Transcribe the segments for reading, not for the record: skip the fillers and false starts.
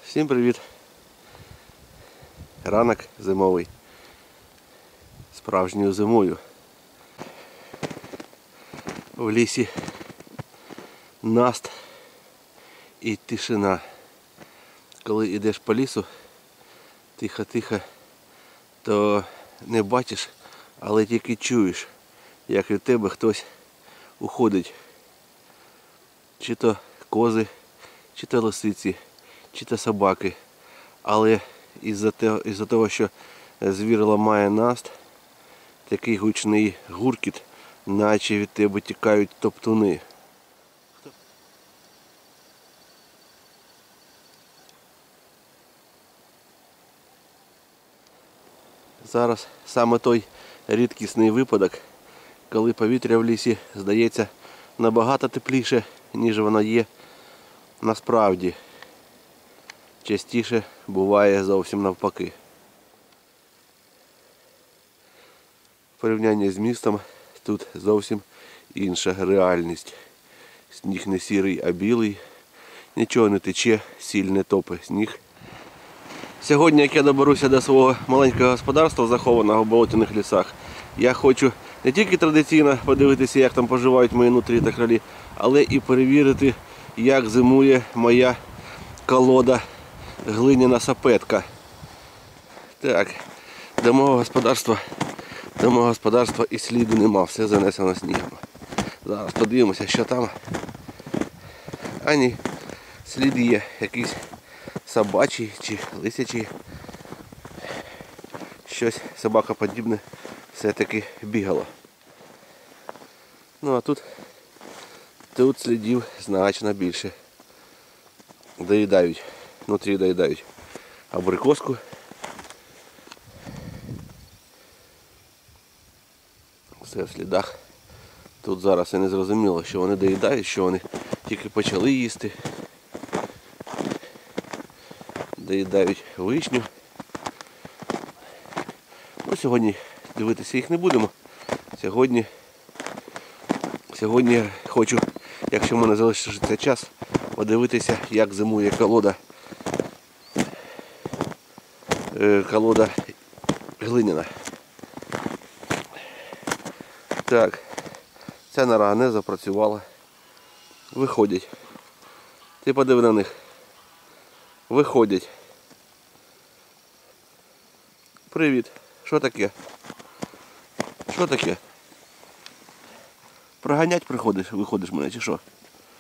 Всім привіт! Ранок зимовий. Справжньою зимою. В лісі наст і тишина. Коли йдеш по лісу, тихо-тихо, то не бачиш, але тільки чуєш, як від тебе хтось уходить. Чи то кози, чи то лисиці, чи то собаки. Але із-за того, що звір ламає наст, такий гучний гуркіт, наче від тебе тікають топтуни. Зараз саме той рідкісний випадок, коли повітря в лісі здається набагато тепліше, ніж воно є насправді. Частіше буває зовсім навпаки. В порівнянні з містом тут зовсім інша реальність. Сніг не сірий, а білий. Нічого не тече, сіль не топить сніг. Сьогодні, як я доберуся до свого маленького господарства, захованого в болотяних лісах, я хочу не тільки традиційно подивитися, як там поживають мої нутрії та кролі, але і перевірити, як зимує моя колода глиняна сапетка. Так, до мого господарства і сліду нема, все занесено снігом. Зараз подивимося, що там. А ні, слід є якийсь собачий чи лисячий. Щось собакоподібне все-таки бігало. Ну а тут слідів значно більше. Доїдають, внутрі доїдають абрикоску. Все в слідах. Тут зараз і не зрозуміло, що вони доїдають, що вони тільки почали їсти. Доїдають вишню. Ну, сьогодні дивитися їх не будемо. Сьогодні я хочу, якщо в мене залишиться час, подивитися, як зимує колода глиняна. Так, ця нора не запрацювала. Виходять. Ти подиви на них. Виходять. Привіт. Що таке? Що таке? Проганять виходиш мене чи що?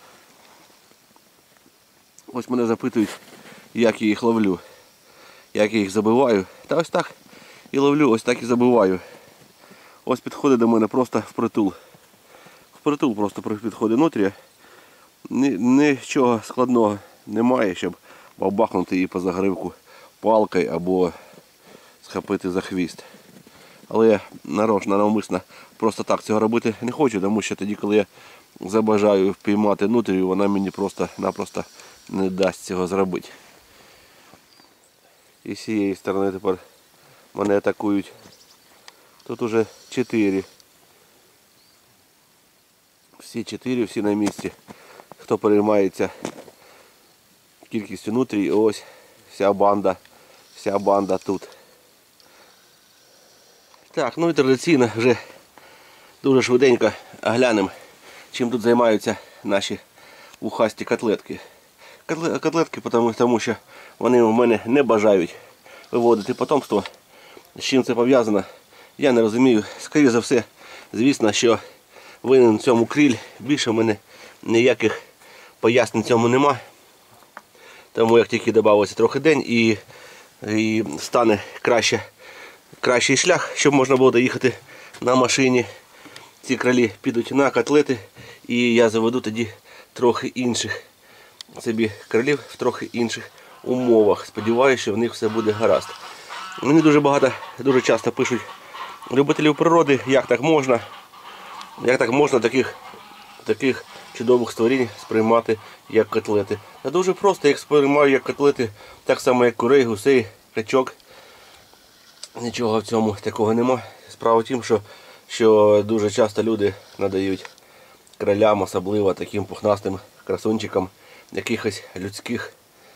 Ось мене запитують, як я їх ловлю. Як я їх забиваю. Та ось так і ловлю, ось так і забиваю. Ось підходить до мене просто впритул. Впритул просто підходить нутрія. Нічого складного немає, щоб бабахнути її по загривку палкою або схопити за хвіст. Але я навмисно просто так цього робити не хочу, тому що тоді, коли я забажаю впіймати нутрію, вона мені просто-напросто не дасть цього зробити. І з цієї сторони тепер мене атакують. Тут уже 4. Всі 4, всі на місці. Хто переймається кількістю нутрій, ось вся банда тут. Так, ну і традиційно вже дуже швиденько оглянемо, чим тут займаються наші вухасті котлетки. Котлетки, тому що вони у мене не бажають виводити потомство. З чим це пов'язано, я не розумію. Скоріше за все, звісно, що винен цьому кріль. Більше в мене ніяких пояснень цьому нема. Тому як тільки додався трохи день і стане кращий шлях, щоб можна було доїхати на машині, ці кролі підуть на котлети і я заведу тоді трохи інших собі кролів в трохи інших умовах. Сподіваюся, що в них все буде гаразд. Мені дуже часто пишуть любителів природи, як так можна таких чудових створінь сприймати як котлети. Та дуже просто, їх сприймаю як котлети, так само як курей, гусей, качок. Нічого в цьому такого нема. Справа в тім, що дуже часто люди надають кролям, особливо таким пухнастим красунчикам, якихось людських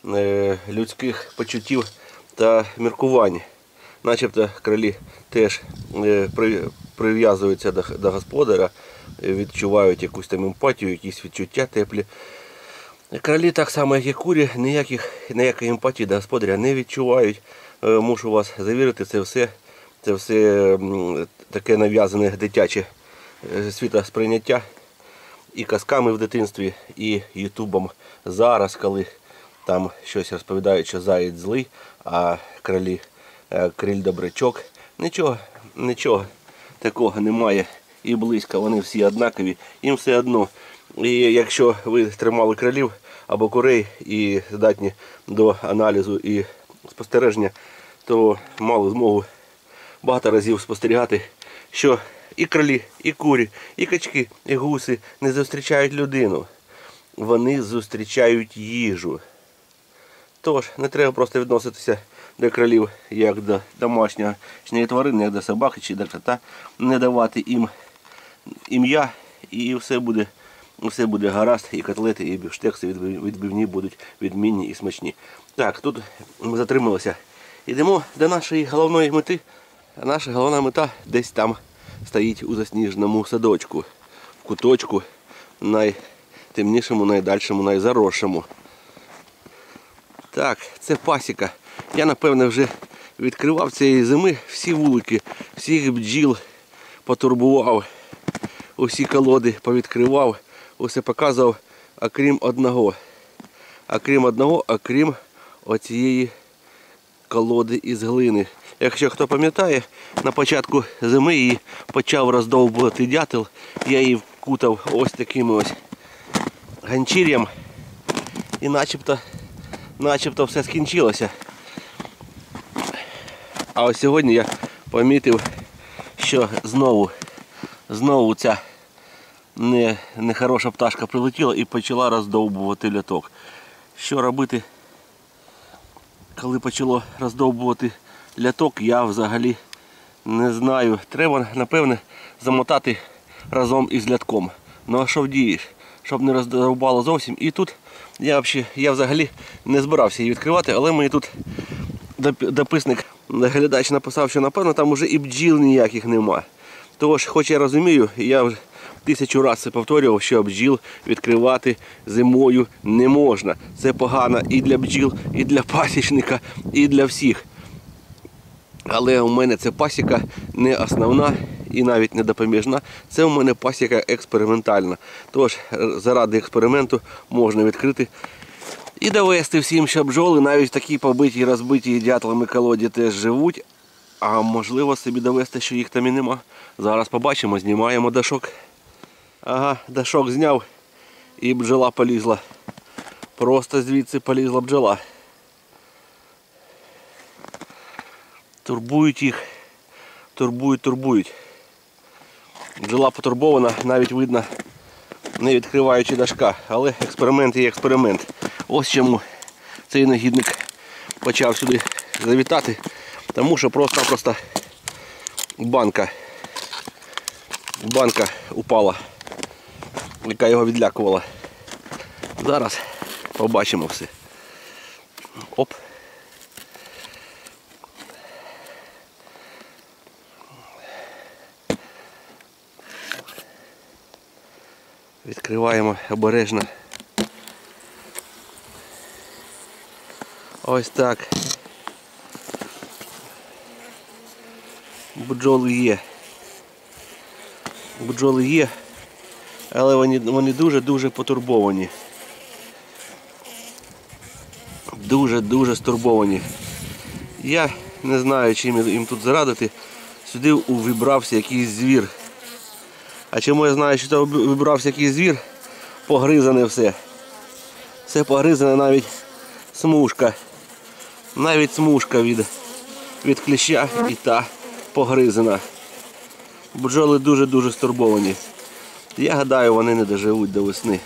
людських почуттів та міркувань. Начебто кролі теж прив'язуються до господаря, відчувають якусь там емпатію, якісь відчуття теплі. Кролі так само, як і курі, ніякої емпатії до господаря не відчувають. Мушу вас завірити, це все таке нав'язане дитяче світосприйняття і казками в дитинстві, і ютубом зараз, коли там щось розповідають, що заєць злий, а криль добрячок. Нічого такого немає і близько, вони всі однакові, їм все одно. І якщо ви тримали кролів або курей і здатні до аналізу і спостереження, то мали змогу багато разів спостерігати, що і кролі, і курі, і качки, і гуси не зустрічають людину. Вони зустрічають їжу. Тож, не треба просто відноситися до кролів як до домашнього тварини, як до собаки чи до кота. Не давати їм ім'я, і все буде гаразд, і котлети, і бівштекси відбивні будуть відмінні і смачні. Так, тут ми затрималися. Йдемо до нашої головної мети. Наша головна мета десь там стоїть у засніженому садочку, в куточку, найтемнішому, найдальшому, найзаросшому. Так, це пасіка. Я, напевне, вже відкривав цієї зими всі вулики, всіх бджіл потурбував, усі колоди повідкривав, усе показував, окрім одного. Окрім оцієї колоди із глини. Якщо хто пам'ятає, на початку зими її почав роздовбувати дятел, я її вкутав ось таким ось ганчір'ям і начебто все скінчилося. А ось сьогодні я помітив, що знову ця нехороша пташка прилетіла і почала роздовбувати льоток. Що робити, коли почало роздовбувати льоток, я взагалі не знаю. Треба, напевне, замотати разом із лятком. Ну а що вдієш? Щоб не роздовбало зовсім. І тут я взагалі не збирався її відкривати, але мені тут дописник, глядач написав, що напевно там уже і бджіл ніяких нема. Тож, хоч я розумію, я вже 1000 разів це повторював, що бджіл відкривати зимою не можна. Це погано і для бджіл, і для пасічника, і для всіх. Але у мене це пасіка не основна і навіть не допоміжна. Це у мене пасіка експериментальна. Тож, заради експерименту можна відкрити і довести всім, що бджоли навіть такі побиті, розбиті дятлами колоді теж живуть. А можливо собі довести, що їх там і нема. Зараз побачимо, знімаємо дашок. Ага, дашок зняв і бджола полізла. Просто звідси полізла бджола. Турбують їх. Турбують. Бджола потурбована, навіть видно, не відкриваючи дашка. Але експеримент є експеримент. Ось чому цей негідник почав сюди завітати. Тому що просто-напросто банка упала, яка його відлякувала. Зараз побачимо все. Оп. Відкриваємо обережно. Ось так. Бджоли є, але вони дуже потурбовані. Дуже стурбовані. Я не знаю, чим їм тут зарадити. Сюди увібрався якийсь звір. А чому я знаю, що це вибрався якийсь звір? Погризане все. Все погризане, навіть смужка. Навіть смужка від кліща і та погризана. Бджоли дуже стурбовані. Я гадаю, вони не доживуть до весни.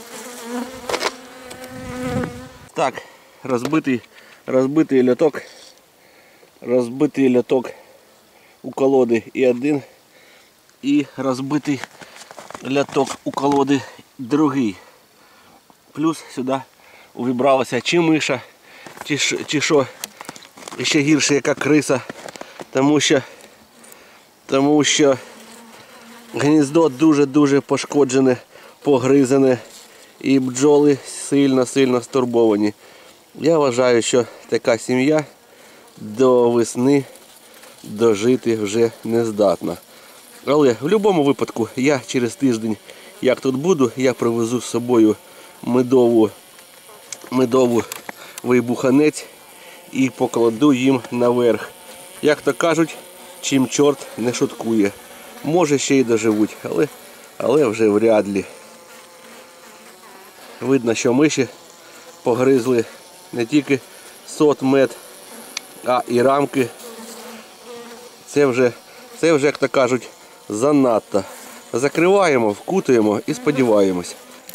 Так, розбитий льоток. Розбитий льоток у колоди і один. І розбитий льоток у колоди другий. Плюс сюди увібралася чи миша, чи що, ще гірше, яка криса, тому що гніздо дуже-дуже пошкоджене, погризене і бджоли сильно стурбовані. Я вважаю, що така сім'я до весни дожити вже не здатна. Але в будь-якому випадку я через тиждень, як тут буду, я привезу з собою медовий буханець і покладу їм наверх. Як то кажуть, чим чорт не шуткує. Може ще й доживуть, але вже вряд ли. Видно, що миші погризли не тільки сот, мед, а і рамки. Це вже, як то кажуть, занадто. Закриваємо, вкутуємо і сподіваємось.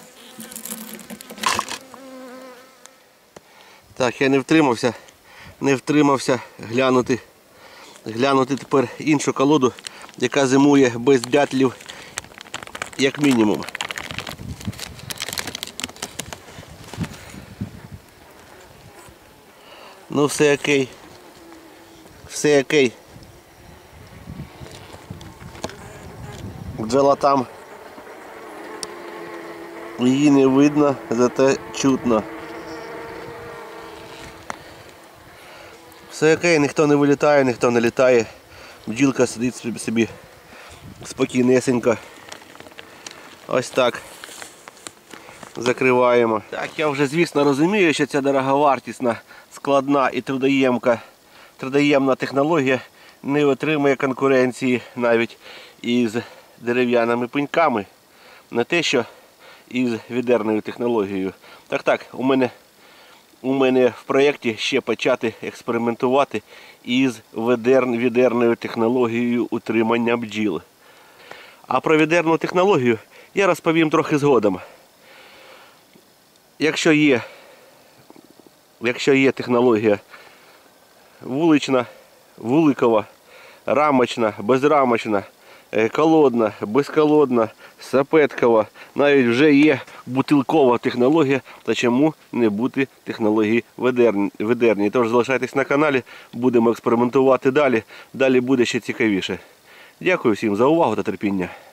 Так, я не втримався глянути тепер іншу колоду, яка зимує без дятлів, як мінімум. Ну, все окей. Все окей. Бджола там. Її не видно, зате чутно. Все окей, ніхто не вилітає, ніхто не літає. Бджілка сидить собі спокійнесенько. Ось так. Закриваємо. Так, я вже, звісно, розумію, що ця дороговартісна, складна і трудоємна технологія не отримує конкуренції навіть із дерев'яними пеньками. Не те, що із відерною технологією. Так, у мене в проєкті ще почати експериментувати із відерною технологією утримання бджіл. А про відерну технологію я розповім трохи згодом. Якщо є технологія вулична, вуликова, рамочна, безрамочна, колодна, безколодна, сапеткова, навіть вже є бутилкова технологія, то чому не бути технології відерні? Тож залишайтесь на каналі, будемо експериментувати далі. Далі буде ще цікавіше. Дякую всім за увагу та терпіння.